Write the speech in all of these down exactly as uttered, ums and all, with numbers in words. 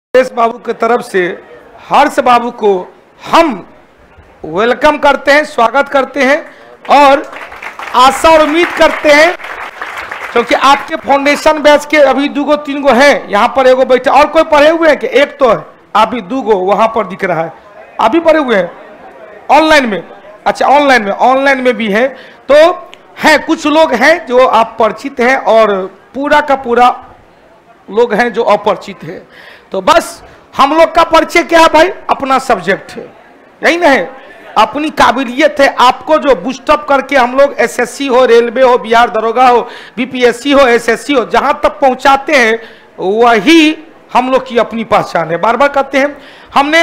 सुरेश बाबू की तरफ से हर्ष बाबू को हम वेलकम करते हैं, स्वागत करते हैं और आशा और उम्मीद करते हैं, क्योंकि आपके फाउंडेशन बैच के अभी दो गो तीन गो हैं यहाँ पर, एगो बैठे और कोई पढ़े हुए हैं कि एक तो है अभी दो गो वहाँ पर दिख रहा है, अभी पढ़े हुए हैं ऑनलाइन में। अच्छा, ऑनलाइन में ऑनलाइन में भी है, तो हैं कुछ लोग हैं जो आप परिचित हैं और पूरा का पूरा लोग हैं जो अपरिचित है। तो बस हम लोग का परिचय क्या है भाई, अपना सब्जेक्ट है, यही ना है, अपनी काबिलियत है। आपको जो बूस्टअप करके हम लोग एसएससी हो, रेलवे हो, बिहार दरोगा हो, बीपीएससी हो, एसएससी हो, जहां तक पहुंचाते हैं वही हम लोग की अपनी पहचान है। बार बार कहते हैं, हमने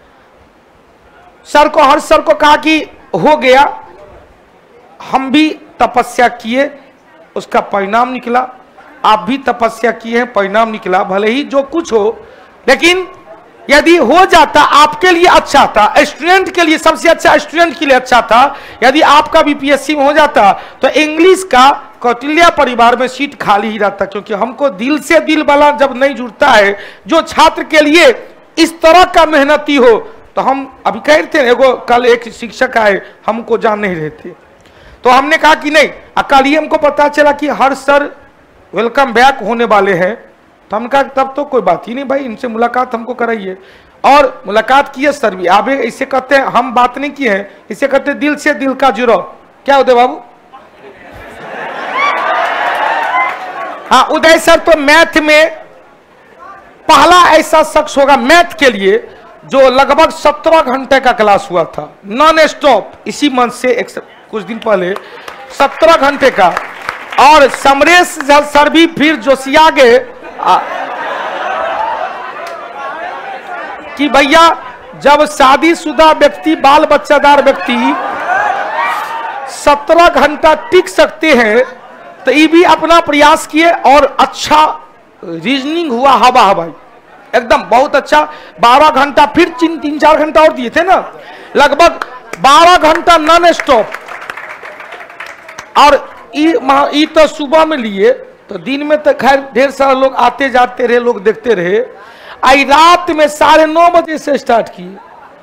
सर को, हर सर को कहा कि हो गया, हम भी तपस्या किए, उसका परिणाम निकला, आप भी तपस्या किए हैं, परिणाम निकला, भले ही जो कुछ हो, लेकिन यदि हो जाता आपके लिए अच्छा था, स्टूडेंट के लिए सबसे अच्छा, स्टूडेंट के लिए अच्छा था। यदि आपका बीपीएससी में हो जाता तो इंग्लिश का कौटिल्य परिवार में सीट खाली ही रहता, क्योंकि हमको दिल से दिल वाला जब नहीं जुड़ता है जो छात्र के लिए इस तरह का मेहनती हो, तो हम अभी कह रहे थे, एगो कल एक शिक्षक आए, हमको जान नहीं रहे थे, तो हमने कहा कि नहीं, कल ही हमको पता चला कि हर सर वेलकम बैक होने वाले हैं, तो हम कहा तब तो कोई बात ही नहीं भाई, इनसे मुलाकात हमको कराइए। और मुलाकात किए सर भी, आप इसे कहते हैं, हम बात नहीं किए हैं, इसे कहते हैं दिल से दिल का जुड़ो। क्या उदय बाबू? हाँ, उदय सर तो मैथ में पहला ऐसा शख्स होगा मैथ के लिए जो लगभग सत्रह घंटे का क्लास हुआ था नॉन स्टॉप, इसी मंच से एक कुछ दिन पहले सत्रह घंटे का। और समरेश सर भी फिर जोशिया गए कि भैया जब शादीशुदा व्यक्ति, बाल बच्चादार व्यक्ति सत्रह घंटा टिक सकते हैं, तो ये भी अपना प्रयास किए और अच्छा रीजनिंग हुआ, हवा हवाई एकदम बहुत अच्छा। बारह घंटा फिर तीन तीन चार घंटा और दिए थे ना, लगभग बारह घंटा नॉन स्टॉप। और ई तो सुबह में लिए, तो दिन में तो खैर ढेर सारे लोग आते जाते रहे, लोग देखते रहे। आई रात में साढ़े नौ बजे से स्टार्ट किए,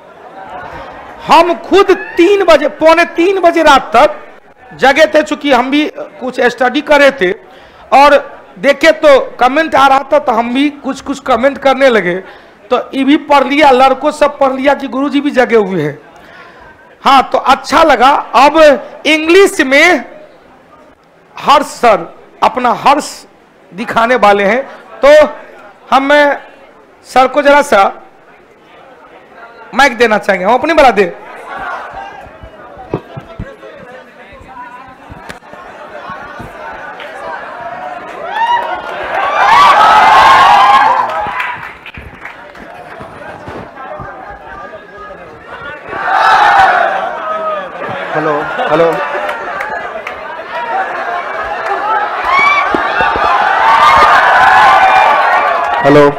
हम खुद तीन बजे, पौने तीन बजे रात तक जगे थे, चूंकि हम भी कुछ स्टडी कर रहे थे और देखे तो कमेंट आ रहा था, तो हम भी कुछ कुछ कमेंट करने लगे, तो ये भी पढ़ लिया, लड़कों सब पढ़ लिया कि गुरुजी भी जगे हुए हैं। हाँ, तो अच्छा लगा। अब इंग्लिश में हर्ष सर अपना हर्ष दिखाने वाले हैं, तो हम सर को जरा सा माइक देना चाहेंगे, हम अपनी बना दे। हेलो हेलो हेलो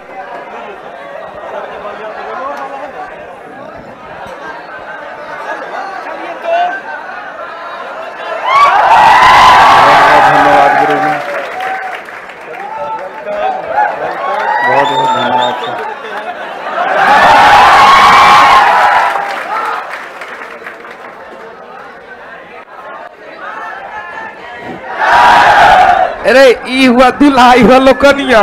धन्यवाद गुरु जी, बहुत बहुत धन्यवाद सर। अरे ई हुआ दूल्हा, ई हुआ लोकनिया,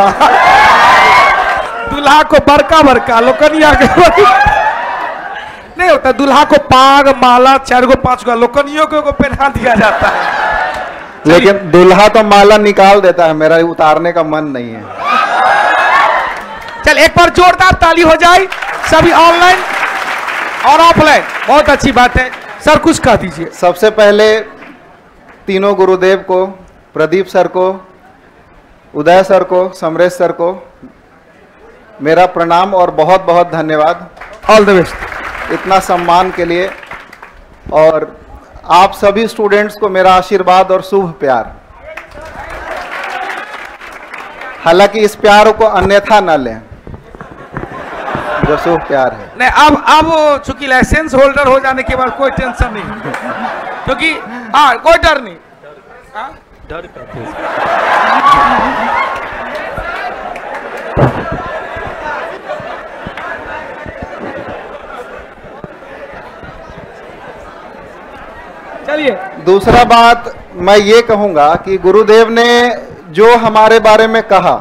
दूल्हा को बड़का बड़का, लोकनिया के नहीं होता, दूल्हा को पाग माला चार गो पांच गो, लोकनियों को पहना दिया जाता है। लेकिन दूल्हा तो माला निकाल देता है, मेरा उतारने का मन नहीं है। चल एक बार जोरदार ताली हो जाए, सभी ऑनलाइन और ऑफलाइन, बहुत अच्छी बात है। सर कुछ कह दीजिए। सबसे पहले तीनों गुरुदेव को, प्रदीप सर को, उदय सर को, समरेश सर को मेरा प्रणाम और बहुत बहुत धन्यवाद, ऑल द बेस्ट इतना सम्मान के लिए। और आप सभी स्टूडेंट्स को मेरा आशीर्वाद और शुभ प्यार। हालांकि इस प्यार को अन्यथा न लें, जो शुभ प्यार है। नहीं, अब अब चूंकि लाइसेंस होल्डर हो जाने के बाद कोई टेंशन नहीं, क्योंकि हाँ कोई डर नहीं, डर बोलिए। दूसरा बात मैं ये कहूंगा कि गुरुदेव ने जो हमारे बारे में कहा,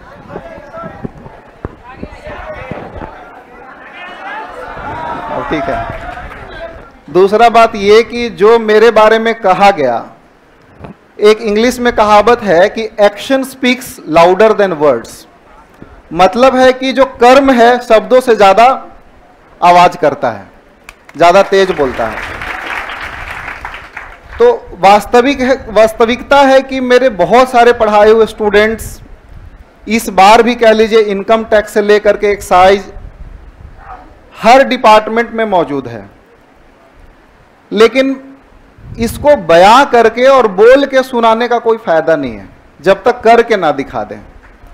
ठीक है, दूसरा बात ये कि जो मेरे बारे में कहा गया, एक इंग्लिश में कहावत है कि action speaks louder than words. मतलब है कि जो कर्म है शब्दों से ज्यादा आवाज करता है, ज्यादा तेज बोलता है। तो वास्तविक है, वास्तविकता है कि मेरे बहुत सारे पढ़ाए हुए स्टूडेंट्स इस बार भी कह लीजिए इनकम टैक्स से लेकर के एक्साइज हर डिपार्टमेंट में मौजूद है, लेकिन इसको बयां करके और बोल के सुनाने का कोई फायदा नहीं है जब तक करके ना दिखा दें।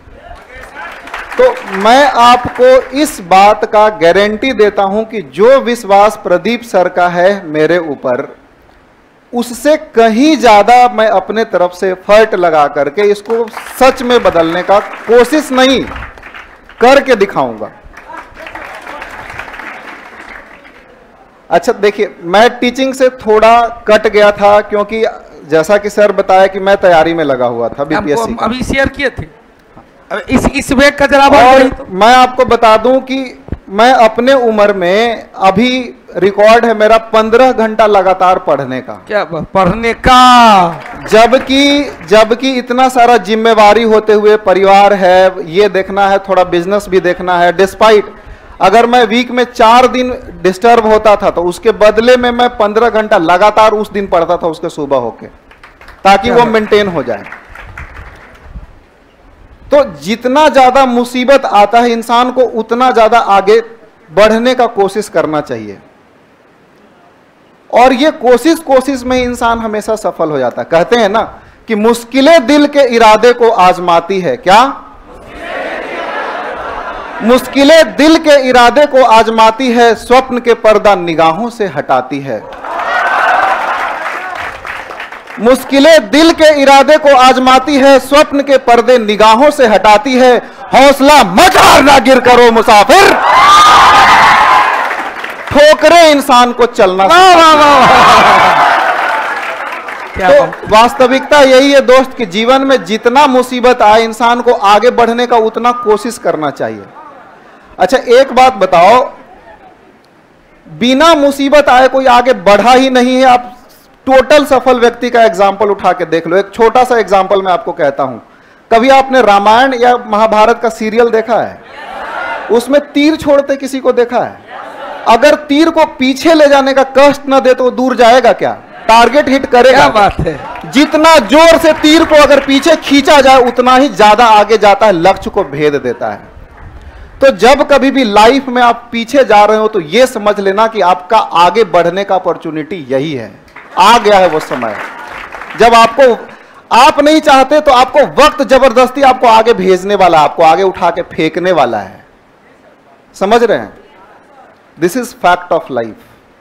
तो मैं आपको इस बात का गारंटी देता हूं कि जो विश्वास प्रदीप सर का है मेरे ऊपर, उससे कहीं ज्यादा मैं अपने तरफ से फर्ट लगा करके इसको सच में बदलने का कोशिश नहीं, करके दिखाऊंगा। अच्छा देखिए, मैं टीचिंग से थोड़ा कट गया था क्योंकि जैसा कि सर बताया कि मैं तैयारी में लगा हुआ था बीपीएससी का। अभी शेयर किए थे इस इस वेग का जरा। और तो। मैं आपको बता दूं कि मैं अपने उम्र में अभी रिकॉर्ड है मेरा पंद्रह घंटा लगातार पढ़ने का। क्या पढ़ने का? जबकि जबकि इतना सारा जिम्मेवारी होते हुए, परिवार है, ये देखना है, थोड़ा बिजनेस भी देखना है। डिस्पाइट अगर मैं वीक में चार दिन डिस्टर्ब होता था तो उसके बदले में मैं पंद्रह घंटा लगातार उस दिन पढ़ता था, उसके सुबह होके, ताकि वो मेंटेन हो जाए। तो जितना ज्यादा मुसीबत आता है इंसान को उतना ज्यादा आगे बढ़ने का कोशिश करना चाहिए, और ये कोशिश कोशिश में इंसान हमेशा सफल हो जाता है। कहते हैं ना कि मुश्किलें दिल के इरादे को आजमाती है। क्या? मुश्किलें दिल के इरादे को आजमाती है, स्वप्न के पर्दा निगाहों से हटाती है। मुश्किलें दिल के इरादे को आजमाती है, स्वप्न के पर्दे निगाहों से हटाती है। हौसला मत हारना, गिर करो मुसाफिर, ठोकरे इंसान को चलना। तो वास्तविकता यही है दोस्त कि जीवन में जितना मुसीबत आए इंसान को आगे बढ़ने का उतना कोशिश करना चाहिए। अच्छा एक बात बताओ, बिना मुसीबत आए कोई आगे बढ़ा ही नहीं है। आप टोटल सफल व्यक्ति का एग्जाम्पल उठा के देख लो। एक छोटा सा एग्जाम्पल मैं आपको कहता हूं। कभी आपने रामायण या महाभारत का सीरियल देखा है? उसमें तीर छोड़ते किसी को देखा है? अगर तीर को पीछे ले जाने का कष्ट न दे तो वो दूर जाएगा क्या? टारगेट हिट करेगा। क्या बात है। जितना जोर से तीर को अगर पीछे खींचा जाए उतना ही ज्यादा आगे जाता है, लक्ष्य को भेद देता है। तो जब कभी भी लाइफ में आप पीछे जा रहे हो तो यह समझ लेना कि आपका आगे बढ़ने का अपॉर्चुनिटी यही है। आ गया है वो समय जब आपको, आप नहीं चाहते तो आपको वक्त जबरदस्ती आपको आगे भेजने वाला, आपको आगे उठा के फेंकने वाला है। समझ रहे हैं? This is fact of life.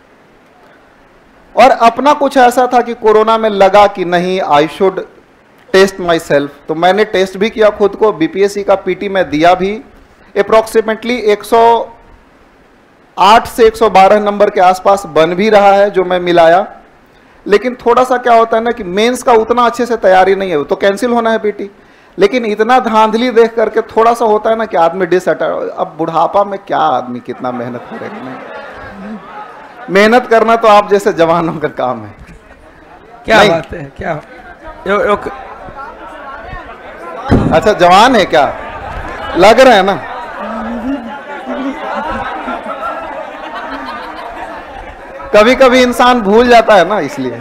और अपना कुछ ऐसा था कि कोरोना में लगा कि नहीं, I should test myself, तो मैंने टेस्ट भी किया खुद को। बीपीएससी का पीटी में दिया भी। अप्रोक्सीमेटली एक सौ आठ से एक सौ बारह नंबर के आसपास बन भी रहा है जो मैं मिलाया। लेकिन थोड़ा सा क्या होता है ना कि मेंस का उतना अच्छे से तैयारी नहीं है, तो कैंसिल होना है पीटी। लेकिन इतना धांधली देख करके थोड़ा सा होता है ना कि आदमी डिसअटैच। अब बुढ़ापा में क्या आदमी कितना मेहनत करेगा? नहीं, मेहनत करना तो आप जैसे जवानों का काम है। क्या बात है। क्या यो, यो, अच्छा जवान है क्या? लग रहा है ना। कभी कभी इंसान भूल जाता है ना, इसलिए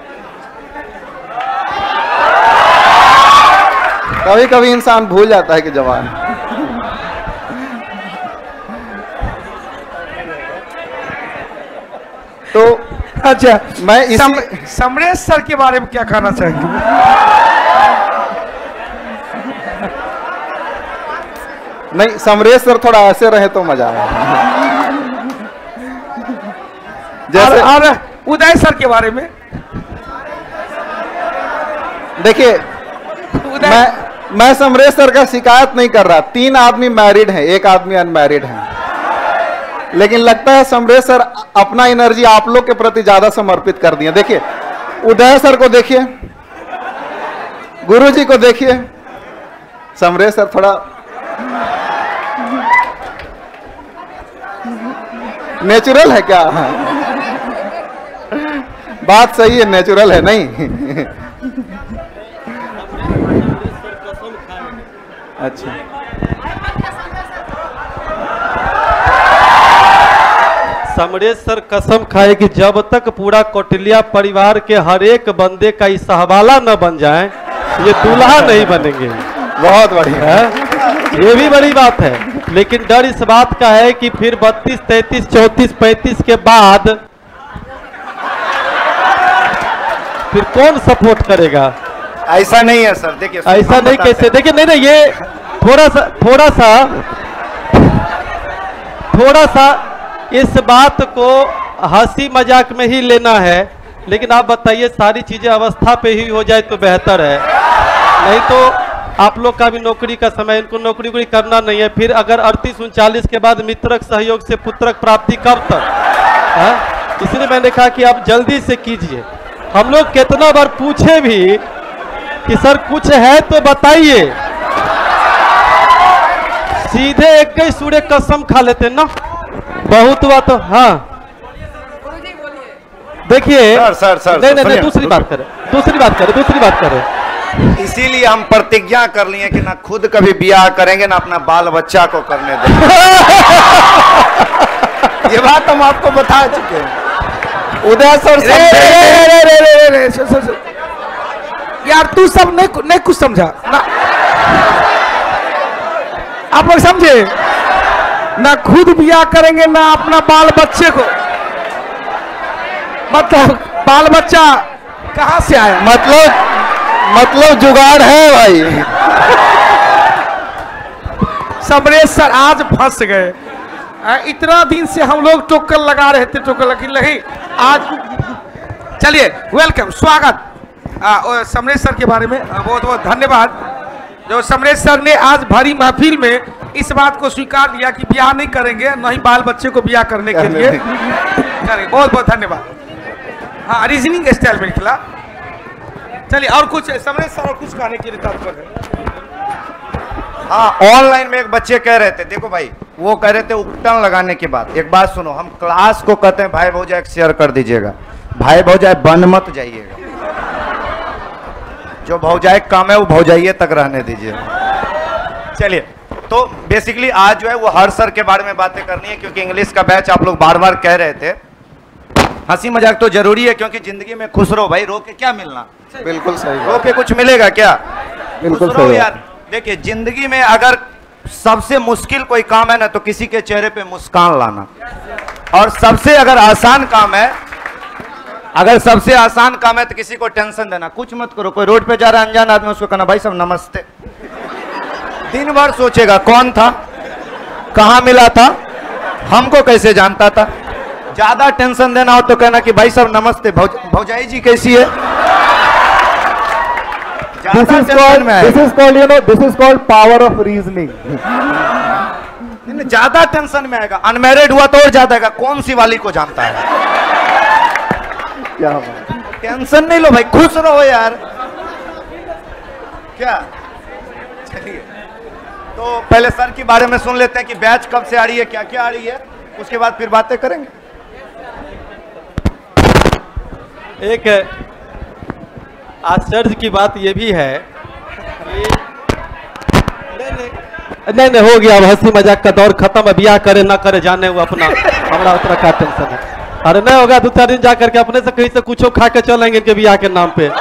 कभी कभी इंसान भूल जाता है कि जवान। तो अच्छा मैं इसी सम, समरेश सर के बारे में क्या कहना चाहेंगे? नहीं, समरेश सर थोड़ा ऐसे रहे तो मजा आया। जैसे और, और उदय सर के बारे में देखिए, मैं मैं समरेश सर का शिकायत नहीं कर रहा। तीन आदमी मैरिड हैं, एक आदमी अनमैरिड है। लेकिन लगता है समरेश सर अपना एनर्जी आप लोग के प्रति ज्यादा समर्पित कर दिए। देखिए उदय सर को देखिए, गुरुजी को देखिए। समरेश सर थोड़ा नेचुरल है क्या? बात सही है, नेचुरल है नहीं? अच्छा, समरेश सर कसम खाए कि जब तक पूरा कौटिल्या परिवार के हर एक बंदे का इस हवाला न बन जाए, ये दूल्हा नहीं बनेंगे। बहुत बढ़िया है, ये भी बड़ी बात है। लेकिन डर इस बात का है कि फिर बत्तीस तैतीस चौंतीस पैंतीस के बाद फिर कौन सपोर्ट करेगा? ऐसा नहीं है सर, देखिए ऐसा नहीं कैसे? देखिए नहीं नहीं, ये थोड़ा सा थोड़ा सा थोड़ा सा इस बात को हंसी मजाक में ही लेना है। लेकिन आप बताइए, सारी चीजें अवस्था पे ही हो जाए तो बेहतर है। नहीं तो आप लोग का भी नौकरी का समय, इनको नौकरी वोकरी करना नहीं है। फिर अगर अड़तीस उनचालीस के बाद मित्रक सहयोग से पुत्रक प्राप्ति कब तक है? इसलिए मैंने कहा कि आप जल्दी से कीजिए। हम लोग कितना बार पूछे भी कि सर कुछ है तो बताइए, सीधे एक गई सूर्य कसम खा लेते ना, बहुत हुआ तो। हाँ देखिए सर सर सर नहीं नहीं दूसरी बात करें, दूसरी बात करें, दूसरी बात करें। इसीलिए हम प्रतिज्ञा कर लिए कि ना खुद कभी ब्याह करेंगे ना अपना बाल बच्चा को करने देंगे। ये बात हम आपको बता चुके हैं। उदय सर रे, रे, रे, रे, रे, रे, रे, सर, सर, सर। यार तू सब नहीं नहीं कुछ समझा ना, आप लोग समझे ना? खुद ब्याह करेंगे ना अपना बाल बच्चे को, मतलब बाल बच्चा कहां से आया? मतलब मतलब जुगाड़ है भाई। समरेश सर आज फंस गए। आ, इतना दिन से हम लोग टोकन लगा रहे थे, टोकन लगी नहीं आज। चलिए वेलकम, स्वागत आ, और समरेश सर के बारे में आ, बहुत बहुत धन्यवाद। जो समरेश सर ने आज भरी महफिल में इस बात को स्वीकार किया कि ब्याह नहीं करेंगे, न ही बाल बच्चे को ब्याह करने के लिए करेंगे। बहुत बहुत धन्यवाद। हाँ, रीजनिंग स्टाइल में निकला। चलिए और कुछ समरेश सर और कुछ कहने के लिए तत्पर है? हाँ, ऑनलाइन में एक बच्चे कह रहे थे, देखो भाई, वो कह रहे थे उपटन लगाने के बाद। एक बात सुनो, हम क्लास को कहते हैं भाई भौजाई शेयर कर दीजिएगा, भाई भौजाई बन मत जाइएगा। जो भौजाई कम है वो भौजाइये तक रहने दीजिए। चलिए, तो बेसिकली आज जो है वो हर सर के बारे में बातें करनी है, क्योंकि इंग्लिश का बैच आप लोग बार बार कह रहे थे। हंसी मजाक तो जरूरी है, क्योंकि जिंदगी में खुश रहो भाई, रो के क्या मिलना? बिल्कुल सही, रो के कुछ मिलेगा क्या? बिल्कुल खुश रहो सही यार। देखिए, जिंदगी में अगर सबसे मुश्किल कोई काम है ना, तो किसी के चेहरे पे मुस्कान लाना। और सबसे अगर आसान काम है, अगर सबसे आसान काम है तो किसी को टेंशन देना। कुछ मत करो, कोई रोड पे जा रहा है अनजान आदमी, उसको कहना भाई साहब नमस्ते। दिन भर सोचेगा कौन था, कहां मिला था, हमको कैसे जानता था। ज्यादा टेंशन देना हो तो कहना कि भाई साहब नमस्ते, भौजाई जी कैसी है। This is called, this is called, you know, this is called power of reasoning. ज्यादा टेंशन में आएगा। अनमैरिड हुआ तो और ज्यादा आएगा, कौन सी वाली को जानता है। क्या बात, टेंशन नहीं लो भाई, खुश रहो यार। क्या? चलिए, तो पहले सर के बारे में सुन लेते हैं कि बैच कब से आ रही है, क्या क्या आ रही है, उसके बाद फिर बातें करेंगे। एक आश्चर्य की बात यह भी है कि नहीं नहीं नहीं नहीं हो गया, अब हंसी मजाक का दौर खत्म। अब ब्याह करे ना करे जाने वो अपना, हमारा उतना का टेंशन है। अरे नहीं होगा, दो चार दिन जा करके अपने से कहीं से कुछ खा के चलेंगे इनके ब्याह के नाम पे।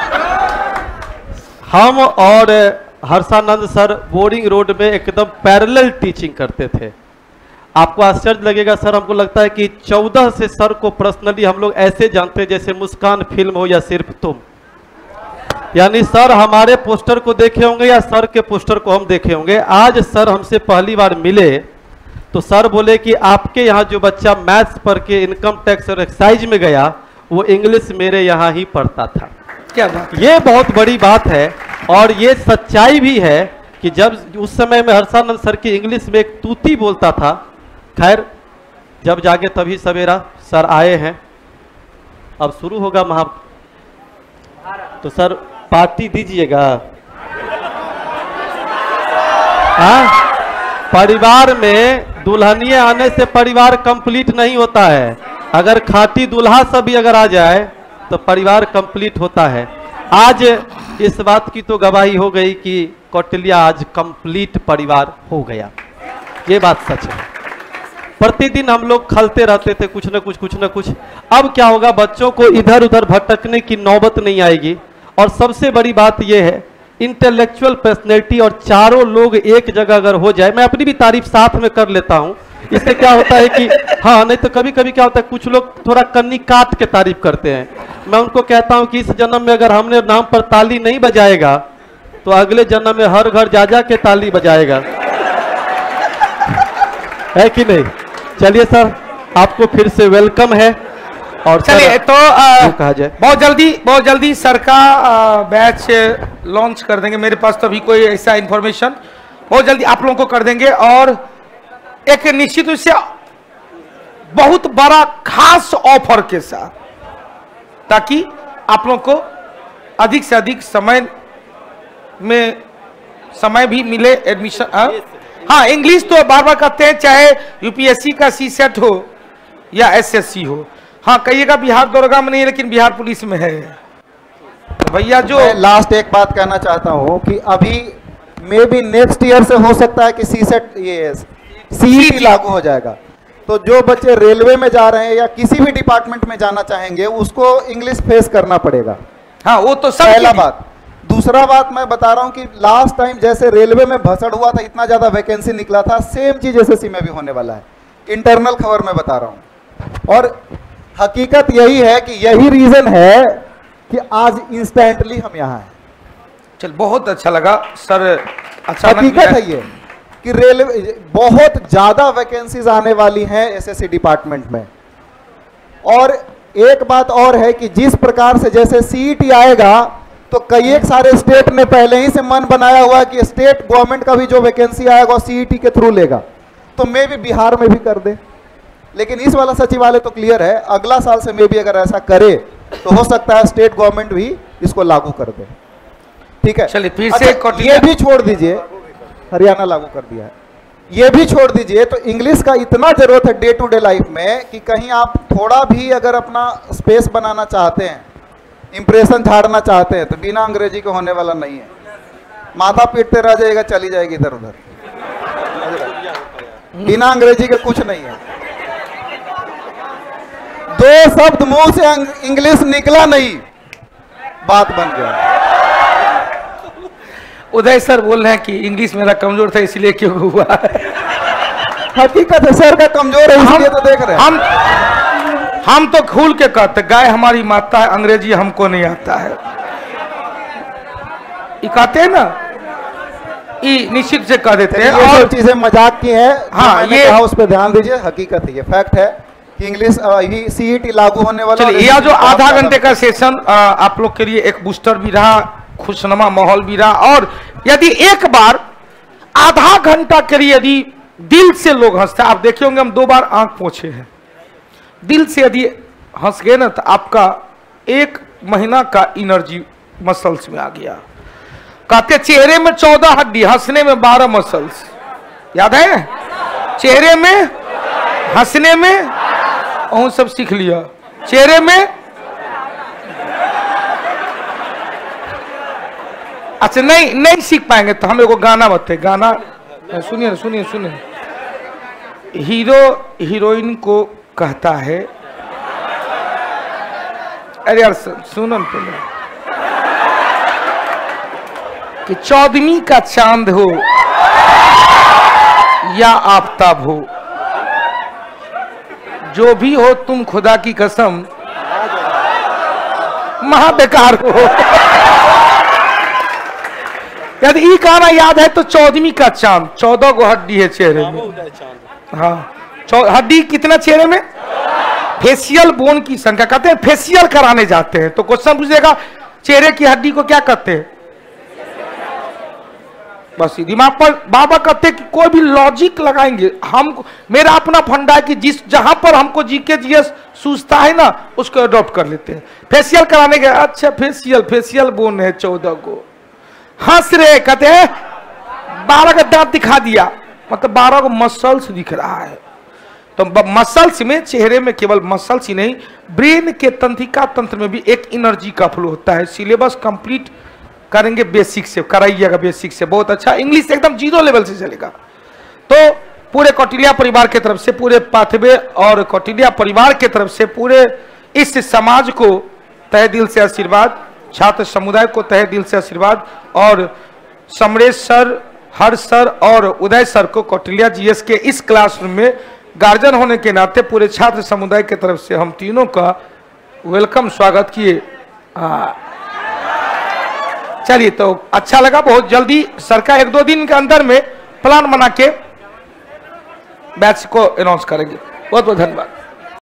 हम और हर्षानंद सर बोरिंग रोड में एकदम पैरेलल टीचिंग करते थे। आपको आश्चर्य लगेगा सर, हमको लगता है कि चौदह से सर को पर्सनली हम लोग ऐसे जानते हैं जैसे मुस्कान फिल्म हो या सिर्फ तुम। यानी सर हमारे पोस्टर को देखे होंगे या सर के पोस्टर को हम देखे होंगे। आज सर हमसे पहली बार मिले तो सर बोले कि आपके यहाँ जो बच्चा मैथ्स पढ़ के इनकम टैक्स और एक्साइज में गया, वो इंग्लिश मेरे यहाँ ही पढ़ता था। क्या बात? ये बहुत बड़ी बात है और ये सच्चाई भी है कि जब उस समय में हर्षानंद सर की इंग्लिश में एक तूती बोलता था। खैर, जब जागे तभी सवेरा, सर आए हैं, अब शुरू होगा महा तो सर पार्टी दीजिएगा। हाँ, परिवार में दुल्हनिया आने से परिवार कंप्लीट नहीं होता है। अगर खाटी दूल्हा सभी अगर आ जाए तो परिवार कंप्लीट होता है। आज इस बात की तो गवाही हो गई कि कौटिल्य आज कंप्लीट परिवार हो गया। ये बात सच है। प्रतिदिन हम लोग खलते रहते थे कुछ न कुछ कुछ न कुछ। अब क्या होगा, बच्चों को इधर उधर भटकने की नौबत नहीं आएगी। और सबसे बड़ी बात यह है, इंटेलेक्चुअल पर्सनैलिटी और चारों लोग एक जगह अगर हो जाए, मैं अपनी भी तारीफ साथ में कर लेता हूं। इससे क्या होता है कि हाँ, नहीं तो कभी कभी क्या होता है, कुछ लोग थोड़ा कन्नी काट के तारीफ करते हैं। मैं उनको कहता हूं कि इस जन्म में अगर हमने नाम पर ताली नहीं बजाएगा तो अगले जन्म में हर घर जा जा के ताली बजाएगा, है कि नहीं। चलिए सर, आपको फिर से वेलकम है। और चलिए तो आ, कहा जाए बहुत जल्दी बहुत जल्दी सर का आ, बैच लॉन्च कर देंगे। मेरे पास तो अभी कोई ऐसा इंफॉर्मेशन बहुत जल्दी आप लोगों को कर देंगे। और एक निश्चित रूप से बहुत बड़ा खास ऑफर के साथ, ताकि आप लोगों को अधिक से अधिक समय में समय भी मिले एडमिशन। हाँ, हाँ इंग्लिश तो बार बार कहते हैं, चाहे यूपीएससी का सी सेट हो या एसएससी हो। हाँ कहिएगा बिहार दरोगा में नहीं है, लेकिन बिहार पुलिस में है। तो भैया जो लास्ट एक बात कहना चाहता हूँ कि अभी मे बी नेक्स्ट ईयर से हो सकता है कि सी सेट ये सीईटी लागू हो जाएगा। तो जो बच्चे रेलवे में जा रहे हैं या किसी भी डिपार्टमेंट में जाना चाहेंगे उसको इंग्लिश फेस करना पड़ेगा। हाँ वो तो सब पहला बात। दूसरा बात मैं बता रहा हूं कि लास्ट टाइम जैसे रेलवे में भसड़ हुआ था, इतना ज्यादा वैकेंसी निकला था, सेम चीज एसएससी में भी होने वाला है। इंटरनल खबर मैं बता रहा हूं। और हकीकत यही है कि यही रीजन है कि आज इंस्टेंटली हम यहाँ हैं। चल बहुत अच्छा लगा सर। अच्छा हकीकत है ये कि रेलवे बहुत ज्यादा वैकेंसीज आने वाली हैं एसएससी डिपार्टमेंट में। और एक बात और है कि जिस प्रकार से जैसे सीईटी आएगा तो कई एक सारे स्टेट ने पहले ही से मन बनाया हुआ है कि स्टेट गवर्नमेंट का भी जो वैकेंसी आएगा सीईटी के थ्रू लेगा। तो मे भी बिहार में भी कर दे, लेकिन इस वाला सचिवालय तो क्लियर है, अगला साल से मे भी अगर ऐसा करे तो हो सकता है स्टेट गवर्नमेंट भी इसको लागू कर दे। ठीक है, चलिए फिर अच्छा, से ये भी छोड़ दीजिए, हरियाणा लागू कर दिया है। ये भी छोड़ दीजिए, तो इंग्लिश का इतना जरूरत है डे टू डे लाइफ में कि कहीं आप थोड़ा भी अगर अपना स्पेस बनाना चाहते हैं, इंप्रेशन झाड़ना चाहते हैं, तो बिना अंग्रेजी के होने वाला नहीं है। माथा पीटते रह जाएगा, चली जाएगी इधर उधर। बिना अंग्रेजी के कुछ नहीं है। दो शब्द मुंह से इंग्लिश निकला नहीं, बात बन गया। उदय सर बोल रहे हैं कि इंग्लिश मेरा कमजोर था इसलिए क्यों हुआ। हकीकत है सर का कमजोर है, इसलिए तो देख रहे हैं। हम हम तो खुल के कहते, गाय हमारी माता है, अंग्रेजी हमको नहीं आता है। ये कहते हैं ना, ये निश्चित से कह देते हैं। ये और सब चीजें मजाक की है। हाँ, ये ये उस पर ध्यान दीजिए। हकीकत है, ये फैक्ट है कि इंग्लिश ही सीईटी लागू होने वाला। चलिए, यह जो आधा घंटे का सेशन आप लोग के लिए एक बूस्टर भी रहा, खुशनुमा माहौल भी रहा। और यदि एक बार आधा घंटा के लिए यदि दिल से लोग हंसते, आप देखे होंगे हम दो बार आंख पोछे हैं, दिल से यदि हंस गए ना तो आपका एक महीना का एनर्जी मसल्स में आ गया। कहते चेहरे में चौदह हड्डी, हंसने में बारह मसल्स। याद है? चेहरे में, हंसने में, और सब सीख लिया। चेहरे में, अच्छा नहीं नहीं सीख पाएंगे तो हम एगो गाना बताए। गाना सुनिए सुनिए सुनिए। हीरो हीरोइन को कहता है, अरे यार सुनो पहले, कि चौदहवीं का चांद हो या आफताब हो, जो भी हो तुम खुदा की कसम महा बेकार हो। यदि ये गाना याद है तो चौदहवीं का चांद, चौदह गो हड्डी है चेहरे में। हाँ, हड्डी कितना चेहरे में? फेशियल बोन की संख्या। कहते हैं फेशियल कराने जाते हैं तो क्वेश्चन पूछेगा चेहरे की हड्डी को क्या कहते हैं? बस ये दिमाग पर बाबा कहते कि कोई भी लॉजिक लगाएंगे हम, मेरा अपना फंडा है कि जिस जहां पर हमको जीके जीएस सूझता है ना उसको अडॉप्ट कर लेते हैं। फेशियल कराने गए, अच्छा फेशियल फेशियल बोन है चौदह को, हंस रहे कहते हैं बारह का दांत दिखा दिया, मतलब बारह को मसल्स दिख रहा है। तो मसल्स में, चेहरे में केवल मसल्स ही नहीं, ब्रेन के तंत्रिका तंत्र में भी एक एनर्जी का फ्लो होता है। सिलेबस कंप्लीट करेंगे बेसिक से, कराइएगा बेसिक से, बहुत अच्छा। इंग्लिश एकदम जीरो लेवल से चलेगा। तो पूरे कौटिल्या परिवार की तरफ से, पूरे पाथवे और कौटिल्या परिवार की तरफ से, पूरे इस समाज को तहे दिल से आशीर्वाद, छात्र समुदाय को तहे दिल से आशीर्वाद, और समरेश सर, हर्ष सर और उदय सर को कौटिल्या जीएस के इस क्लासरूम में गार्जियन होने के नाते पूरे छात्र समुदाय की तरफ से हम तीनों का वेलकम स्वागत किए। चलिए, तो अच्छा लगा। बहुत जल्दी सर का एक दो दिन के अंदर में प्लान बना के बैच को अनाउंस करेंगे। बहुत बहुत धन्यवाद।